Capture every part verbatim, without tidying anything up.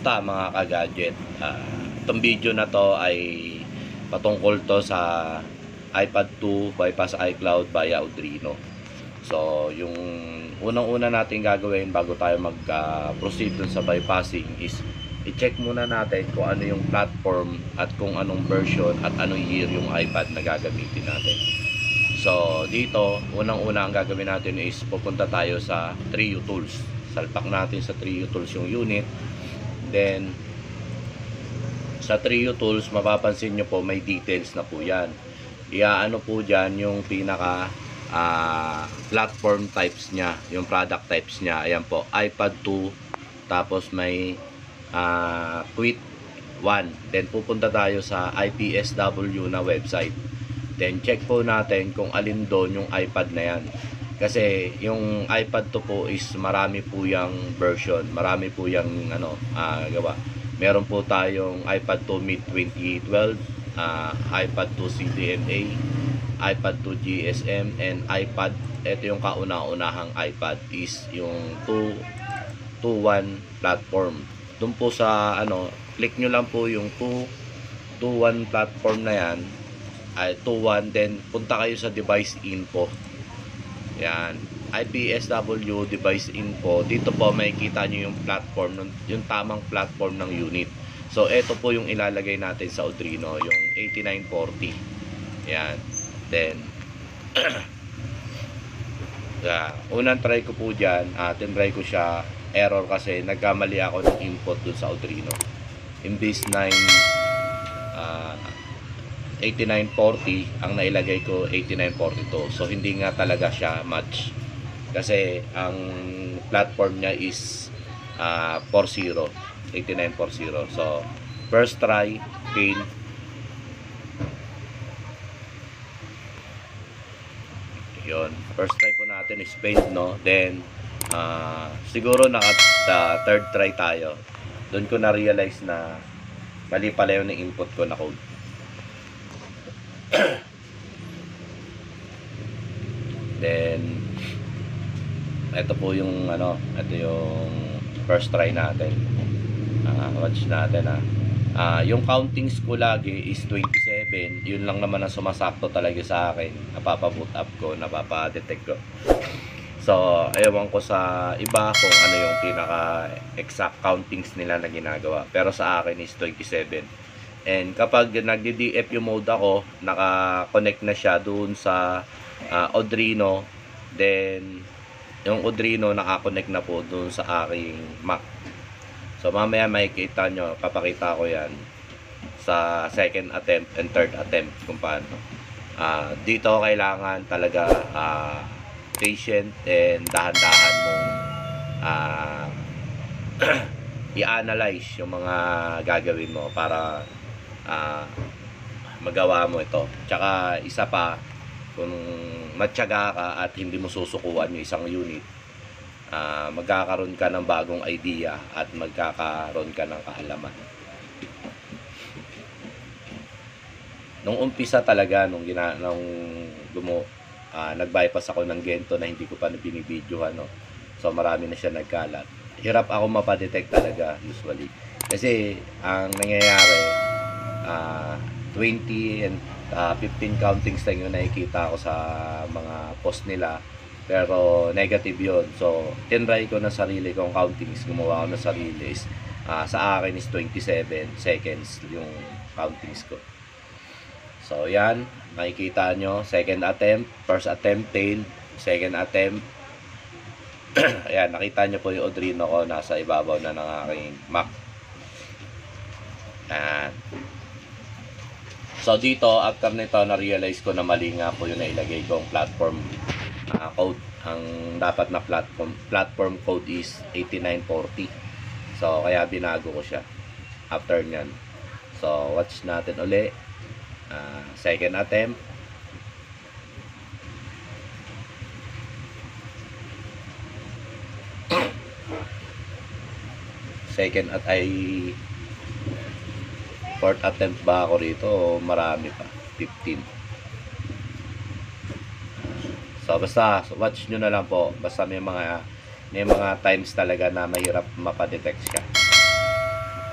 Kumusta mga ka-gadget? Uh, itong video na to ay patungkol to sa iPad two bypass iCloud via Audrino. So, yung unang-una natin gagawin bago tayo mag-proceed uh, dun sa bypassing is i-check muna natin kung ano yung platform at kung anong version at anong year yung iPad na gagamitin natin. So, dito, unang-una ang gagawin natin is pupunta tayo sa three U Tools. Salpak natin sa three U Tools yung unit. Then, sa three U Tools, mapapansin nyo po may details na po yan. Iaano po dyan yung pinaka uh, platform types nya, yung product types nya. Ayan po, iPad two, tapos may uh, Quit one. Then, pupunta tayo sa I P S W na website. Then, check po natin kung alin doon yung iPad na yan. Kasi yung iPad two po is marami po yung version. Marami po yung ano, uh, gawa. Meron po tayong iPad two mid twenty twelve, uh, iPad two C D M A, iPad two G S M, and iPad, ito yung kauna-unahang iPad is yung two two one platform. Doon po sa ano, click nyo lang po yung two two one platform na yan, ay two one, then punta kayo sa device info. Yan, I P S W device info. Dito po makikita nyo yung platform, yung tamang platform ng unit. So ito po yung ilalagay natin sa Audrino, yung eighty-nine forty. Yan. Then yeah, unang try ko po dyan, uh, tinry ko siya, error kasi nagkamali ako ng input dun sa Audrino. Imbis nine uh, eighty-nine forty, ang nailagay ko eighty-nine forty-two. So hindi nga talaga siya match kasi ang platform niya is uh, forty, eighty-nine forty. So first try, fail. Yun, first try po natin is failed, no? Then uh, siguro naka uh, third try tayo, doon ko na realize na mali pala yung input ko na code. Then ito po yung ano, ito yung first try natin. Uh, watch natin ah. Uh, yung countings ko lagi is twenty-seven. Yun lang naman ang sumasakto talaga sa akin. Napapa-boot up ko, napapa-detect ko. So, ewan ko sa iba kung ano yung pinaka exact countings nila na ginagawa. Pero sa akin is twenty-seven. And kapag nagdi-D F U mode ako, naka-connect na siya doon sa uh, Audrino. Then, yung Audrino naka-connect na po doon sa aking Mac. So, mamaya makikita nyo, papakita ko yan sa second attempt and third attempt kung paano. Uh, dito kailangan talaga uh, patient and dahan-dahan mong uh, i-analyze yung mga gagawin mo para Uh, magawa mo ito. Tsaka isa pa, kung matyaga ka at hindi mo susukuan yung isang unit, uh, magkakaroon ka ng bagong idea at magkakaroon ka ng kaalaman. Nung umpisa talaga, nung, gina, nung gumo, uh, nag-bypass ako ng Gento na hindi ko pa binibidyohan, no? So marami na siya nagkalat. Hirap ako mapadetect talaga usually. Kasi ang nangyayari, Uh, twenty and uh, fifteen countings lang yung nakikita ko sa mga post nila, pero negative yun. So tinry ko na sarili kong countings, gumawa ko na sarili is, uh, sa akin is twenty-seven seconds yung countings ko. So yan, makikita nyo, second attempt, first attempt failed, second attempt. Ayan, nakita nyo po yung Audrino ko nasa ibabaw na ng aking Mac. Ayan. So dito, after nito, na-realize ko na mali nga po yung nailagay kong platform uh, code. Ang dapat na platform platform code is eighty-nine forty. So kaya binago ko siya after nyan. So watch natin uli. Uh, second attempt. Second at ay fourth attempt ba ako rito o marami pa? fifteen. So basta watch nyo na lang po. Basta may mga may mga times talaga na mahirap mapadetect siya.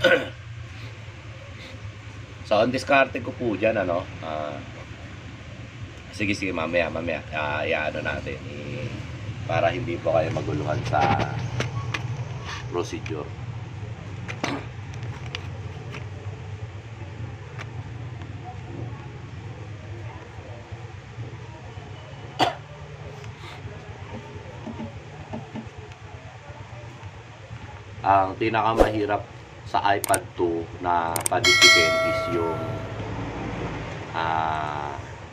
So, ang diskarte ko po dyan, ano, ah, sige, sige, mamaya, mamaya, uh, i-ano natin, i- para hindi po kayo maguluhan sa procedure. Ang pinakamahirap sa iPad two na paditikin is yung ah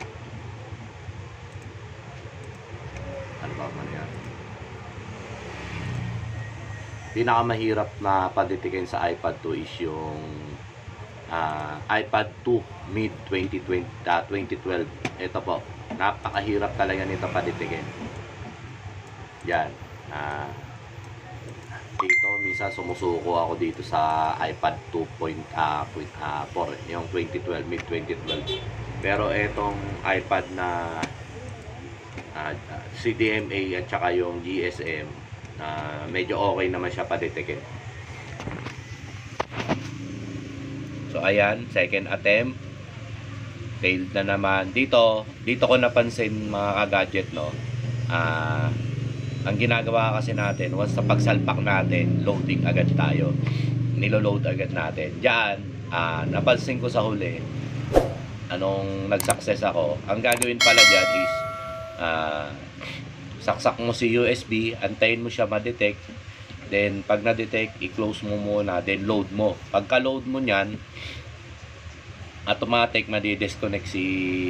ano ba man yan? Pinakamahirap na paditikin sa iPad two is yung ah, iPad two mid twenty twenty, ah, twenty twelve. Ito po, napakahirap talaga nito paditikin. Yan. Ah, dito minsan sumusuko ako dito sa iPad two point four, yung twenty twelve, mid twenty twelve. Pero etong iPad na uh, C D M A at saka yung G S M, uh, medyo okay naman siya paditikin. So ayan, second attempt, failed na naman. Dito, dito ko napansin mga ka-gadget, no. Ah, uh, ang ginagawa kasi natin, once sa pagsalpak natin, loading agad tayo. Nilo-load agad natin. Diyan, uh, napansin ko sa huli, anong nag-success ako, ang gagawin pala dyan is, uh, saksak mo si U S B, antayin mo siya ma-detect, then pag na-detect, i-close mo muna, then load mo. Pagka-load mo nyan, automatic madi-disconnect si,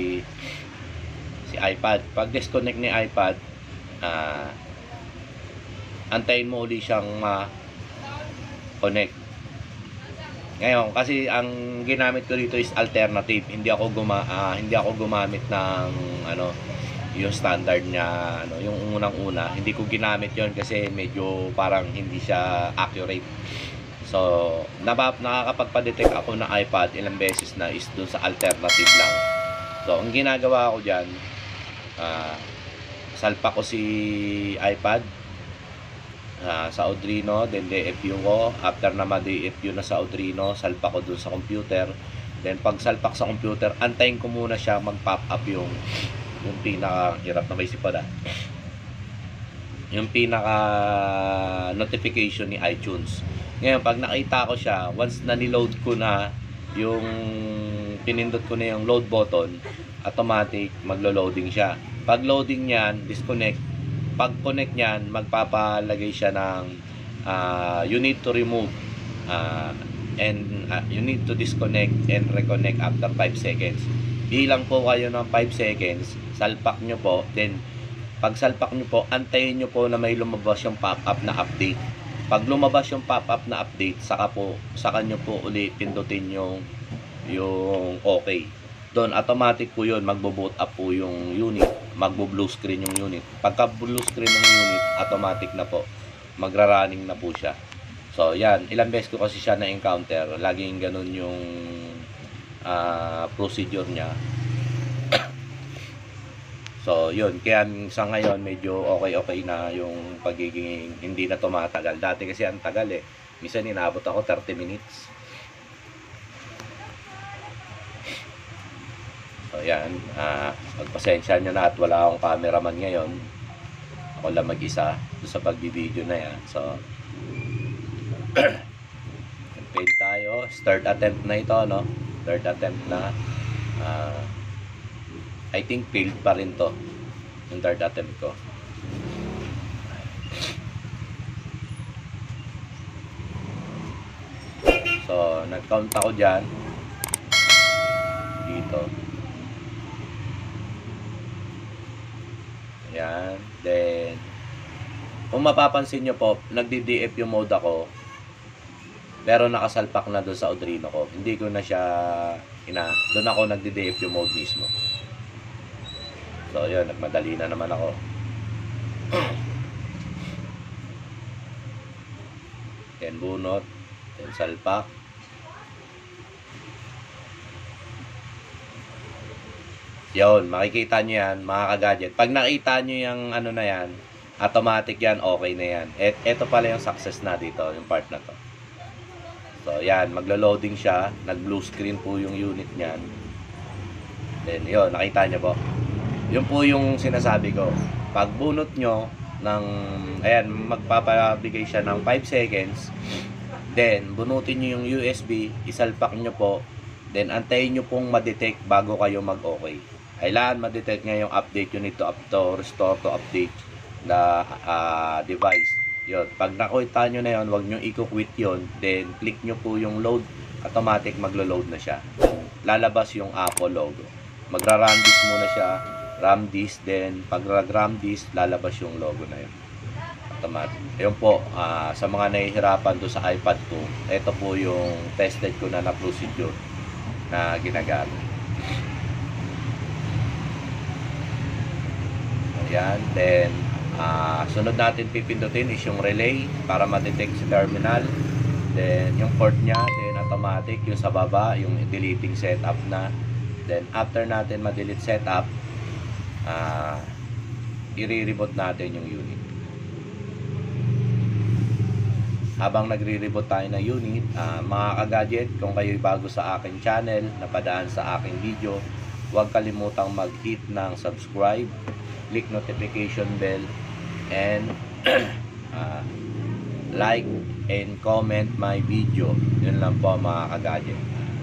si iPad. Pag disconnect ni iPad, ah, uh, antayin mo uli siyang ma-connect. Ngayon, kasi ang ginamit ko dito is alternative. Hindi ako guma uh, hindi ako gumamit ng ano, yung standard niya, ano, yung unang-una. Hindi ko ginamit 'yon kasi medyo parang hindi siya accurate. So, nabab nakakapagpa-detect ako ng iPad ilang beses na is doon sa alternative lang. So, ang ginagawa ko diyan, uh, salpa ko si iPad Uh, sa Arduino, then D F U ko. After naman D F U na sa Arduino, salpak ko dun sa computer. Then pag salpak sa computer, antayin ko muna siya mag-pop up yung yung pinaka hirap na may sipada. Yung pinaka notification ni iTunes. Ngayon, pag nakita ko siya, once na niload ko na yung pinindot ko na yung load button, automatic maglo-loading siya. Pag loading niyan, disconnect. Pag connect niyan, magpapalagay siya ng uh, you need to remove uh, and uh, you need to disconnect and reconnect after five seconds. Bilang po kayo ng five seconds, salpak nyo po, then pag salpak nyo po, antayin nyo po na may lumabas yung pop-up na update. Pag lumabas yung pop-up na update, saka po, saka nyo po uli pindutin yung yung okay. Doon, automatic po yun, magbo-boot up po yung unit, magbo-blue screen yung unit. Pagka blue screen ng unit, automatic na po, magra-running na po siya. So, yan, ilang beses ko kasi siya na-encounter, laging ganun yung uh, procedure niya. So, yun, kaya sa ngayon, medyo okay-okay na yung pagiging hindi na tumatagal. Dati kasi ang tagal eh, minsan inabot ako thirty minutes. So, yan. Uh, magpasensya nyo na at wala akong cameraman ngayon. Ako lang mag-isa sa pagbibideo na yan. So, fail tayo. Third attempt na ito, no? Third attempt na. Uh, I think failed pa rin to. Yung third attempt ko. So, nag-count ako dyan. Dito. Yan. Then, kung mapapansin nyo po, nagdi-D F U mode ako. Pero nakasalpak na doon sa Arduino ko. Hindi ko na siya ina... Doon ako nagdi-D F U mode mismo. So, yun. Nagmadali na naman ako. Then, bunot. Then, salpak. Yun, makikita nyo yan, mga ka-gadget. Pag nakita nyo yung ano na yan, automatic yan, okay na yan. Et, eto pala yung success na dito, yung part na to. So yan, maglo-loading siya, nag-blue screen po yung unit niyan. Then yun, nakita niyo po. Yun po yung sinasabi ko. Pag bunot nyo ng, ayan, magpapabigay siya ng five seconds. Then, bunutin nyo yung U S B, isalpak nyo po. Then, antayin nyo pong ma-detect bago kayo mag-okay. Kailangan ma-detect nga yung update. You need to, up to restore to update the uh, device. Yun. Pag nakita nyo na yun, huwag nyo i-quit yun. Then, click nyo po yung load. Automatic maglo-load na siya. Lalabas yung Apple logo. Magra-run disk muna siya. RAM disk. Then, pag RAM disk, lalabas yung logo na yun. Automatic. Yun po. Uh, sa mga nahihirapan do sa iPad two, ito po yung tested ko na na procedure na ginagamit. Ayan. Then, Uh, sunod natin pipindutin is yung relay para ma-detect si terminal. Then yung port nya, then automatic yung sa baba, yung deleting setup na. Then after natin ma-delete setup, uh, i-reboot natin yung unit. Habang nagre-reboot tayo ng unit, uh, mga ka-gadget, kung kayo'y bago sa aking channel, napadaan sa aking video, huwag kalimutang mag-hit ng subscribe, click notification bell, and uh, like and comment my video. Yun lang po mga ka-gadget.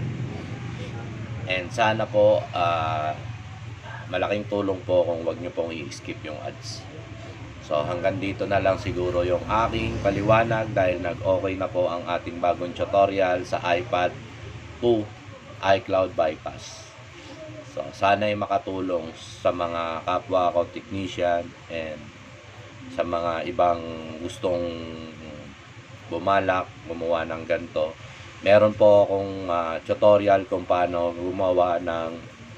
And sana po uh, malaking tulong po kung wag nyo pong i-skip yung ads. So hanggang dito na lang siguro yung aking paliwanag dahil nag-okay na po ang ating bagong tutorial sa iPad two iCloud bypass. So sana ay makatulong sa mga kapwa ko technician and sa mga ibang gustong bumalak, gumawa ng ganito. Meron po akong uh, tutorial kung paano gumawa ng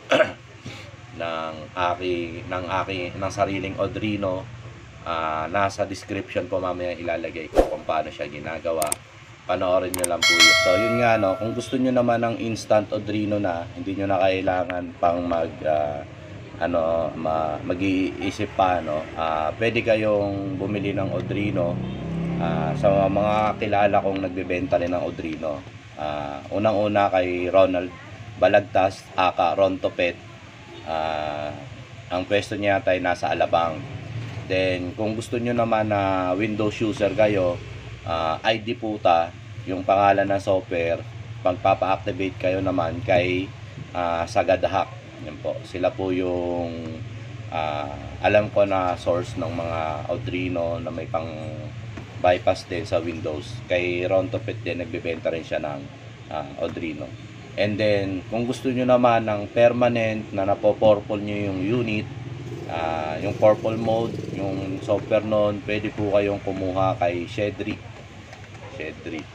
ng aki ng aki ng sariling Arduino. Uh, nasa description po mamaya ilalagay ko kung paano siya ginagawa. Panoorin nyo lang po yun. So yun nga no, kung gusto nyo naman ng instant Arduino na, hindi nyo na kailangan pang mag uh, ano ma, mag-iisip pa no, uh, pwede kayong bumili ng Arduino uh, sa mga kilala kong nagbebenta rin ng Arduino. Uh, unang-una kay Ronald Balagtas aka Ron Topet. Uh, ang pwesto niya tay nasa Alabang. Then kung gusto niyo naman na uh, Windows user kayo, uh, I D Puta yung pangalan ng software, pagpapa-activate kayo naman kay uh, Sagad Hack. Yan po. Sila po yung uh, alam ko na source ng mga Arduino na may pang bypass din sa Windows. Kay Ron Topet din nagbebenta rin siya ng uh, Arduino. And then kung gusto nyo naman ng permanent na napo-purple nyo yung unit, uh, yung purple mode, yung software nun, pwede po kayong kumuha kay Shedrick. Shedrick.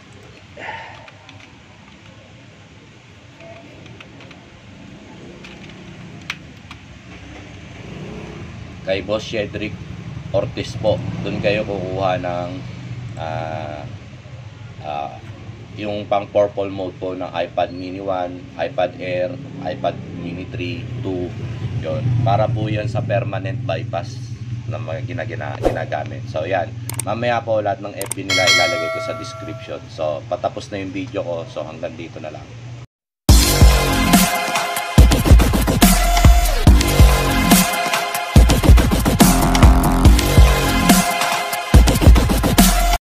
Kay Boss Shedrick Ortiz po. Doon kayo kukuha ng uh, uh, yung pang purple mode po ng iPad mini one, iPad Air, iPad mini three, two. Yun. Para po yan sa permanent bypass na ginagina, ginagamit. So yan. Mamaya po lahat ng F B nila ilalagay ko sa description. So patapos na yung video ko. So hanggang dito na lang.